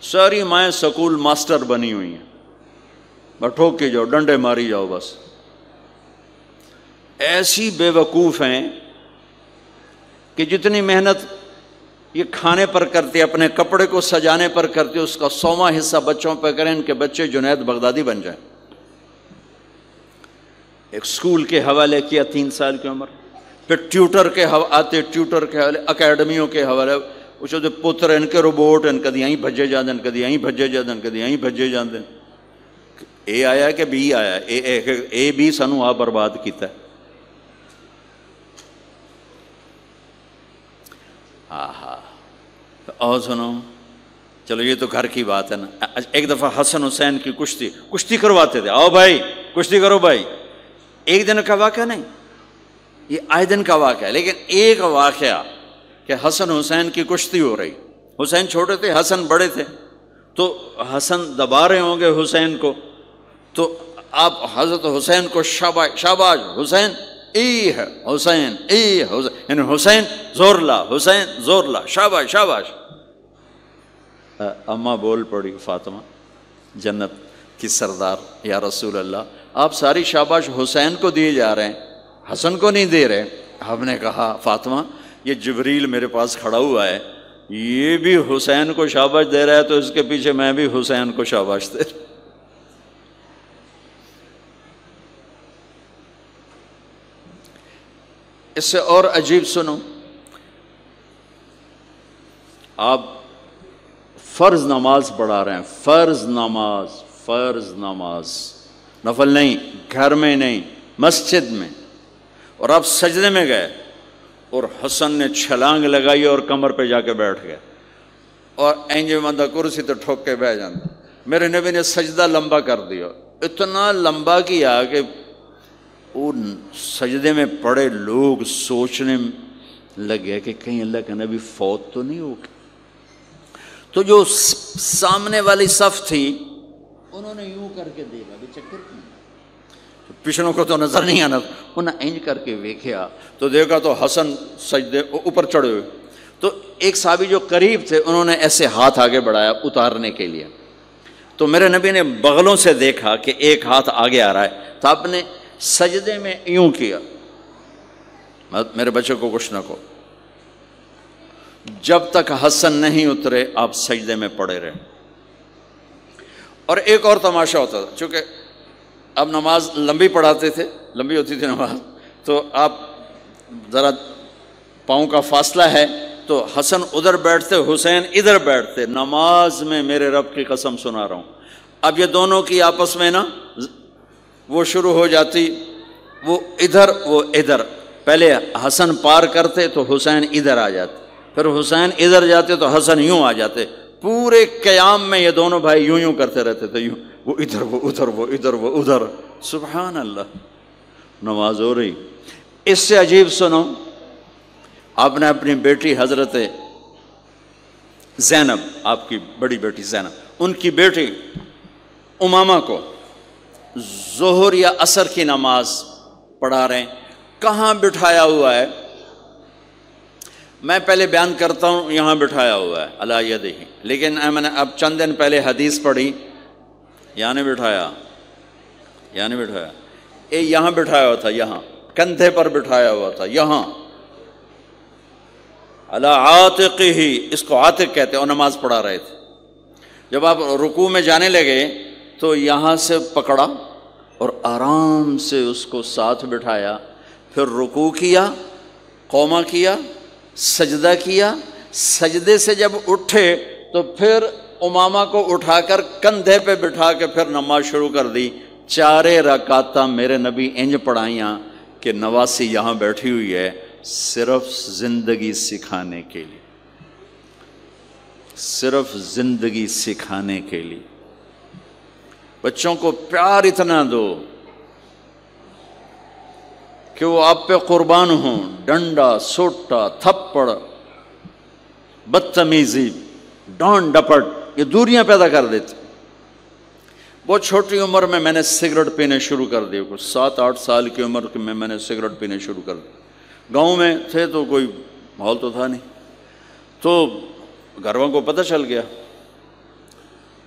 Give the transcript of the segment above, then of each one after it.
ساری مائیں school master بنی ہوئی ہیں، بس ٹھوک کے جاؤ، ڈنڈے ماری جاؤ بس. ایسی بے وقوف ہیں کہ جتنی محنت یہ کھانے پر کرتے، اپنے کپڑے کو سجانے پر کرتے، اس کا 100واں حصہ بچوں پہ کریں، ان کے بچے جنید بغدادی بن جائیں. ایک سکول کے حوالے کیا 3 سال کی عمر، پھر ٹیوٹر کے آتے، ٹیوٹر کے حوالے، اکیڈمیوں کے حوالے، اس دے پتر ان کے روبوٹ ان کدی یہیں بھجے جاندن، کدی یہیں بھجے جاندن، کدی یہیں بھجے جاندن. اے آیا کہ بی آیا، اے بی سانو آ برباد کیتا ہے. اور سنو، چلو یہ تو گھر کی بات ہے نا. ایک دفعہ حسن حسین کی کشتی کرواتے تھے، آؤ بھائی کشتی کرو بھائی. ایک دن کا واقعہ نہیں، یہ آئے دن کا واقعہ ہے. لیکن ایک واقعہ کہ حسن حسین کی کشتی ہو رہی، حسین چھوٹے تھے، حسن بڑے تھے، تو حسن دبا رہے ہوں گے حسین کو، تو آپ حضرت حسین کو شاباش شاباش حسین، ای ہے حسین، ای حسین، یعنی حسین زور لا، حسین زور لا، شاباش شاباش. اماں بول پڑی فاطمہ جنت کی سردار، یا رسول اللہ آپ ساری شاباش حسین کو دیے جا رہے ہیں، حسن کو نہیں دے رہے. آپ نے کہا فاطمہ یہ جبریل میرے پاس کھڑا ہوا ہے، یہ بھی حسین کو شاباش دے رہا ہے، تو اس کے پیچھے میں بھی حسین کو شاباش دے رہا. اس سے اور عجیب سنو، آپ فرض نماز پڑھا رہے ہیں، فرض نماز نفل نہیں، گھر میں نہیں، مسجد میں، اور آپ سجدے میں گئے اور حسن نے چھلانگ لگائی اور کمر پہ جا کے بیٹھ گئے، اور اینجے بندہ کرسی تو ٹھوک کے بیٹھ جاتا. میرے نبی نے سجدہ لمبا کر دیا، اتنا لمبا کیا کہ ان سجدے میں پڑے لوگ سوچنے لگے کہ کہیں اللہ کے نبی فوت تو نہیں ہو گئے. تو جو سامنے والی صف تھی انہوں نے یوں کر کے دیکھا کہ چکر کیوں، پچھلوں کو تو نظر نہیں آنا، انہوں نے انج کر کے دیکھا تو دیکھا تو حسن سجدے اوپر چڑھے ہوئے. تو ایک صحابی جو قریب تھے انہوں نے ایسے ہاتھ آگے بڑھایا اتارنے کے لیے، تو میرے نبی نے بغلوں سے دیکھا کہ ایک ہاتھ آگے آ رہا ہے، تو آپ نے سجدے میں یوں کیا، میرے بچے کو کچھ نہ کہو. جب تک حسن نہیں اترے آپ سجدے میں پڑے رہے. اور ایک اور تماشا ہوتا تھا، چونکہ اب نماز لمبی پڑھاتے تھے، لمبی ہوتی تھی نماز، تو آپ ذرا پاؤں کا فاصلہ ہے تو حسن ادھر بیٹھتے، حسین ادھر بیٹھتے. نماز میں میرے رب کی قسم سنا رہا ہوں، اب یہ دونوں کی آپس میں نا وہ شروع ہو جاتی، وہ ادھر وہ ادھر. پہلے حسن پار کرتے تو حسین ادھر آ جاتے، پھر حسین ادھر جاتے تو حسن یوں آ جاتے. پورے قیام میں یہ دونوں بھائی یوں یوں کرتے رہتے تھے، یوں، وہ ادھر وہ ادھر، وہ ادھر وہ ادھر. سبحان اللہ، نماز ہو رہی. اس سے عجیب سنو، آپ نے اپنی بیٹی حضرت زینب، آپ کی بڑی بیٹی زینب، ان کی بیٹی امامہ کو ظہر یا عصر کی نماز پڑھا رہے ہیں. کہاں بٹھایا ہوا ہے؟ میں پہلے بیان کرتا ہوں، یہاں بٹھایا ہوا ہے علی یدہ، لیکن میں نے اب چند دن پہلے حدیث پڑھی، یہاں نہیں بٹھایا، یہاں نہیں بٹھایا، یہاں بٹھایا ہوا تھا، یہاں کندھے پر بٹھایا ہوا تھا، یہاں علی عاتقہ، اس کو عاتق کہتے ہیں، اور نماز پڑھا رہے تھے. جب آپ رکوع میں جانے لگے تو یہاں سے پکڑا اور آرام سے اس کو ساتھ بٹھایا، پھر رکوع کیا، قومہ کیا، سجدہ کیا. سجدے سے جب اٹھے تو پھر امامہ کو اٹھا کر کندھے پہ بٹھا کے پھر نماز شروع کر دی. 4 رکعتاں میرے نبی انج پڑھائیاں کہ نواسی یہاں بیٹھی ہوئی ہے، صرف زندگی سکھانے کے لیے، صرف زندگی سکھانے کے لیے. بچوں کو پیار اتنا دو کہ وہ آپ پہ قربان ہوں. ڈنڈا، سوٹا، تھپڑ، بدتمیزی، ڈانٹ ڈپٹ، یہ دوریاں پیدا کر دیتے. بہت چھوٹی عمر میں نے سگریٹ پینے شروع کر دیے، کچھ 7-8 سال کی عمر میں میں نے سگریٹ پینے شروع کر دی. گاؤں میں تھے تو کوئی ماحول تو تھا نہیں، تو گھر والوں کو پتہ چل گیا.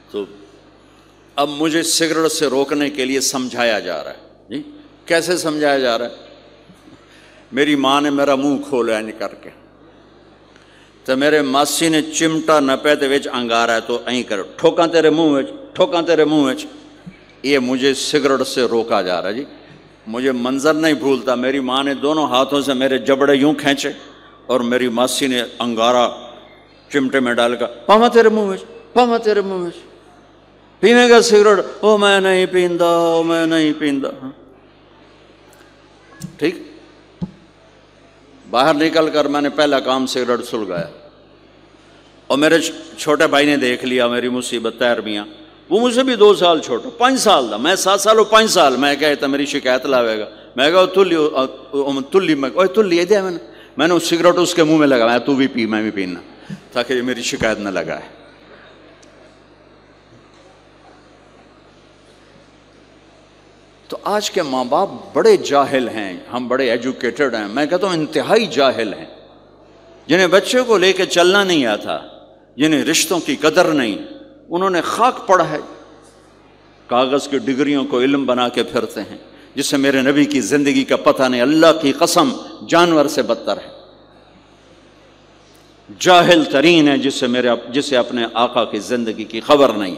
تو اب مجھے سگریٹ سے روکنے کے لیے سمجھایا جا رہا ہے. جی کیسے سمجھایا جا رہا ہے؟ میری ماں نے میرا منہ کھولا نہیں کر کے تو میرے ماسی نے چمٹا نپے تے وچ انگارا ہے تو این کر ٹھوکاں تیرے منہ وچ، ٹھوکاں تیرے منہ وچ. یہ مجھے سگریٹ سے روکا جا رہا ہے. جی مجھے منظر نہیں بھولتا، میری ماں نے دونوں ہاتھوں سے میرے جبڑے یوں کھینچے اور میری ماسی نے انگارا چمٹے میں ڈال کر پاما تیرے منہ وچ، پاما تیرے منہ وچ، پینے گا سگریٹ؟ او میں نہیں پیندا، او میں نہیں پیندا. ٹھیک، باہر نکل کر میں نے پہلا کام سگریٹ سلگایا. اور میرے چھوٹے بھائی نے دیکھ لیا میری مصیبت تیر میاں، وہ مجھ سے بھی 2 سال چھوٹا، 5 سال دا، میں 7 سال اور 5 سال. میں کہتا میری شکایت لاوے گا. میں کہا تلی میں تلی دیا میں نے اس سگریٹ اس کے منہ میں لگا، تو بھی پی میں بھی پینا، تاکہ یہ میری شکایت نہ لگائے. تو آج کے ماں باپ بڑے جاہل ہیں، ہم بڑے ایجوکیٹڈ ہیں، میں کہتا ہوں انتہائی جاہل ہیں، جنہیں بچے کو لے کے چلنا نہیں آتا، جنہیں رشتوں کی قدر نہیں. انہوں نے خاک پڑھا ہے، کاغذ کی ڈگریوں کو علم بنا کے پھرتے ہیں، جس سے میرے نبی کی زندگی کا پتہ نہیں. اللہ کی قسم جانور سے بدتر ہے، جاہل ترین ہے جسے اپنے آقا کی زندگی کی خبر نہیں.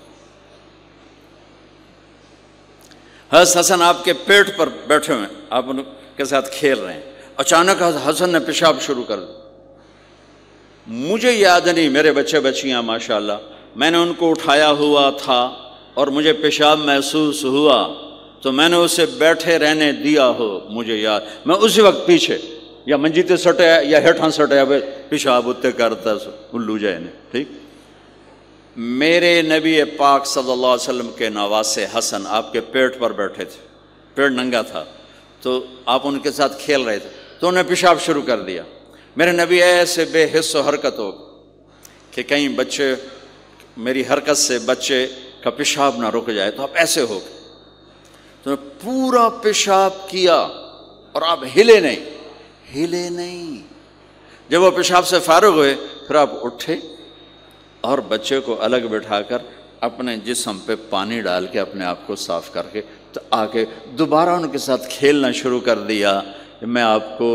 حضرت حسن آپ کے پیٹ پر بیٹھے ہوئے، آپ ان کے ساتھ کھیل رہے ہیں، اچانک حسن نے پیشاب شروع کر دیا. مجھے یاد نہیں، میرے بچے بچیاں ماشاءاللہ، میں نے ان کو اٹھایا ہوا تھا اور مجھے پیشاب محسوس ہوا تو میں نے اسے بیٹھے رہنے دیا ہو. مجھے یاد، میں اسی وقت پیچھے یا منجی تے سٹیا یا ہیٹھاں سٹیا پیشاب اتنے کرتا الو جائے نے. ٹھیک، میرے نبی پاک صلی اللہ علیہ وسلم کے نواسے حسن آپ کے پیٹ پر بیٹھے تھے، پیٹ ننگا تھا، تو آپ ان کے ساتھ کھیل رہے تھے تو انہیں پیشاب شروع کر دیا. میرے نبی ایسے بے حس و حرکت ہو کہ کہیں بچے میری حرکت سے بچے کا پیشاب نہ رک جائے، تو آپ ایسے ہو گئے تو پورا پیشاب کیا اور آپ ہلے نہیں. جب وہ پیشاب سے فارغ ہوئے پھر آپ اٹھے اور بچے کو الگ بٹھا کر اپنے جسم پہ پانی ڈال کے اپنے آپ کو صاف کر کے تو آگے دوبارہ ان کے ساتھ کھیلنا شروع کر دیا. میں آپ کو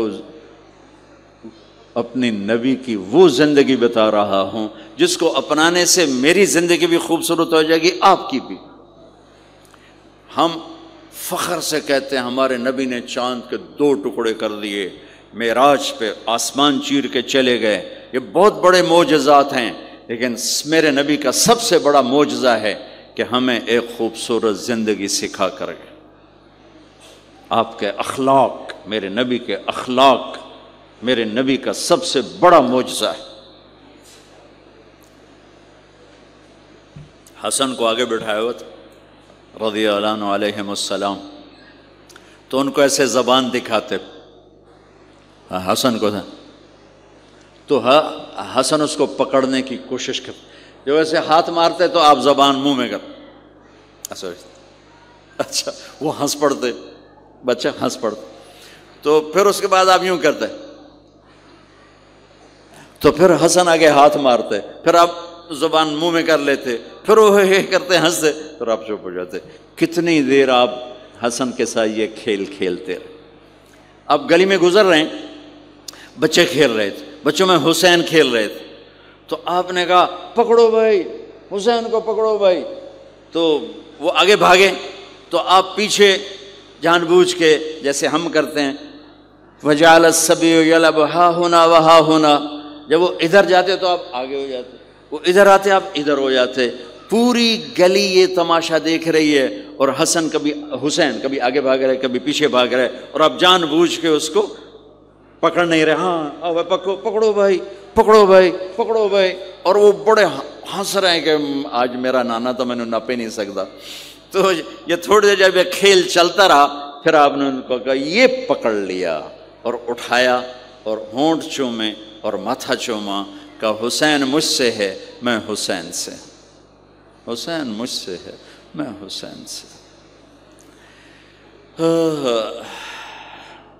اپنی نبی کی وہ زندگی بتا رہا ہوں جس کو اپنانے سے میری زندگی بھی خوبصورت ہو جائے گی، آپ کی بھی. ہم فخر سے کہتے ہیں ہمارے نبی نے چاند کے 2 ٹکڑے کر دیے، معراج پہ آسمان چیر کے چلے گئے. یہ بہت بڑے معجزات ہیں، لیکن میرے نبی کا سب سے بڑا معجزہ ہے کہ ہمیں ایک خوبصورت زندگی سکھا کر گئے. آپ کے اخلاق، میرے نبی کے اخلاق میرے نبی کا سب سے بڑا معجزہ ہے. حسن کو آگے بٹھایا ہوا تھا رضی اللہ عنہ علیہم السلام، تو ان کو ایسے زبان دکھاتے حسن کو تھا تو حسن اس کو پکڑنے کی کوشش کرتے، جو ایسے ہاتھ مارتے تو آپ زبان منہ میں کر اچھا وہ ہنس پڑتے، بچہ ہنس پڑتا، تو پھر اس کے بعد آپ یوں کرتے تو پھر حسن آگے ہاتھ مارتے، پھر آپ زبان منہ میں کر لیتے، پھر وہ کرتے ہنستے، پھر آپ چپ ہو جاتے. کتنی دیر آپ حسن کے ساتھ یہ کھیل کھیلتے رہے. آپ گلی میں گزر رہے ہیں، بچے کھیل رہے تھے، بچوں میں حسین کھیل رہے تھے، تو آپ نے کہا پکڑو بھائی حسین کو، پکڑو بھائی. تو وہ آگے بھاگے تو آپ پیچھے جان بوجھ کے جیسے ہم کرتے ہیں وَجَعَلَ السَّبِيُّ يَلْعَبُ ہَا هُنَا وَہَا هُنَا، جب وہ ادھر جاتے تو آپ آگے ہو جاتے، وہ ادھر آتے آپ ادھر ہو جاتے. پوری گلی یہ تماشا دیکھ رہی ہے اور حسن حسین کبھی آگے بھاگ رہے کبھی پیچھے بھاگ رہے، اور آپ جان بوجھ کے اس کو پکڑ نہیں رہے. ہاں پکڑو بھائی پکڑو بھائی پکڑو بھائی، اور وہ بڑے ہنس رہے ہیں کہ آج میرا نانا تو میں نے نپ ہی نہیں سکتا. تو یہ تھوڑی دیر جب یہ کھیل چلتا رہا پھر آپ نے ان کو کہا یہ پکڑ لیا اور اٹھایا اور ہونٹ چومے اور ماتھا چوما، کہ حسین مجھ سے ہے میں حسین سے، حسین مجھ سے ہے میں حسین سے.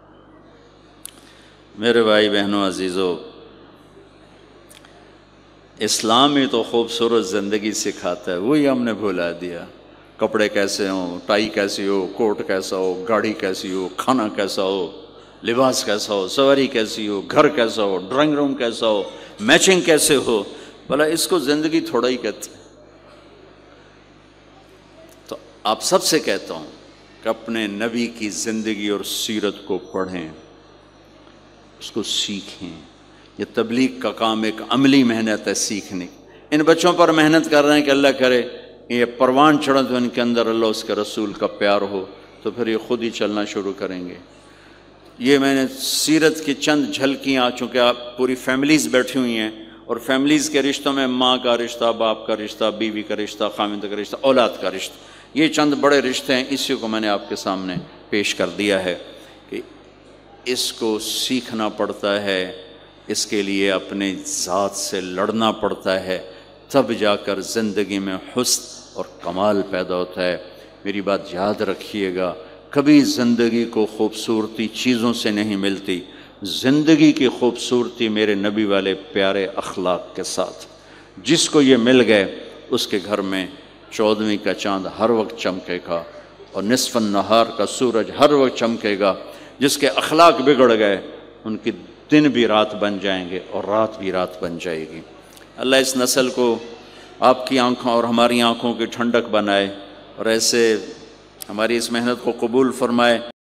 میرے بھائی بہنوں عزیزو، اسلام ہی تو خوبصورت زندگی سکھاتا ہے، وہی ہم نے بھلا دیا۔ کپڑے کیسے ہوں، ٹائی کیسی ہو، کوٹ کیسا ہو، گاڑی کیسی ہو، کھانا کیسا ہو، لباس کیسا ہو، سواری کیسی ہو، گھر کیسا ہو، ڈرائنگ روم کیسا ہو، میچنگ کیسے ہو، بھلا اس کو زندگی تھوڑا ہی کہتے ہیں۔ تو آپ سب سے کہتا ہوں کہ اپنے نبی کی زندگی اور سیرت کو پڑھیں، اس کو سیکھیں۔ یہ تبلیغ کا کام ایک عملی محنت ہے، سیکھنے۔ ان بچوں پر محنت کر رہے ہیں کہ اللہ کرے یہ پروان چڑھے تو ان کے اندر اللہ اس کے رسول کا پیار ہو، تو پھر یہ خود ہی چلنا شروع کریں گے۔ یہ میں نے سیرت کی چند جھلکیاں، چونکہ آپ پوری فیملیز بیٹھی ہوئی ہیں، اور فیملیز کے رشتوں میں ماں کا رشتہ، باپ کا رشتہ، بیوی کا رشتہ، خاوند کا رشتہ، اولاد کا رشتہ، یہ چند بڑے رشتے ہیں، اسی کو میں نے آپ کے سامنے پیش کر دیا ہے کہ اس کو سیکھنا پڑتا ہے، اس کے لیے اپنے ذات سے لڑنا پڑتا ہے، تب جا کر زندگی میں حسن اور کمال پیدا ہوتا ہے۔ میری بات یاد رکھیے گا، کبھی زندگی کو خوبصورتی چیزوں سے نہیں ملتی، زندگی کی خوبصورتی میرے نبی والے پیارے اخلاق کے ساتھ۔ جس کو یہ مل گئے اس کے گھر میں 14ویں کا چاند ہر وقت چمکے گا، اور نصف النہار کا سورج ہر وقت چمکے گا۔ جس کے اخلاق بگڑ گئے ان کی دن بھی رات بن جائیں گے اور رات بھی رات بن جائے گی۔ اللہ اس نسل کو آپ کی آنکھوں اور ہماری آنکھوں کی ٹھنڈک بنائے، اور ایسے ہماری اس محنت کو قبول فرمائے۔